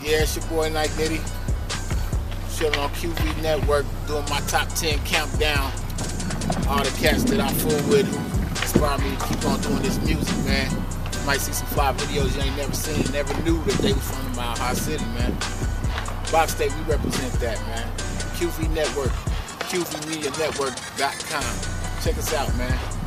Yeah, it's your boy Night Nitty. Chilling on QV Network, doing my top 10 countdown. All the cats that I fool with who inspire me to keep on doing this music, man. You might see some fly videos you ain't never seen, never knew that they were from Mile High City, man. Box State, we represent that, man. QV Network, QVMediaNetwork.com. Check us out, man.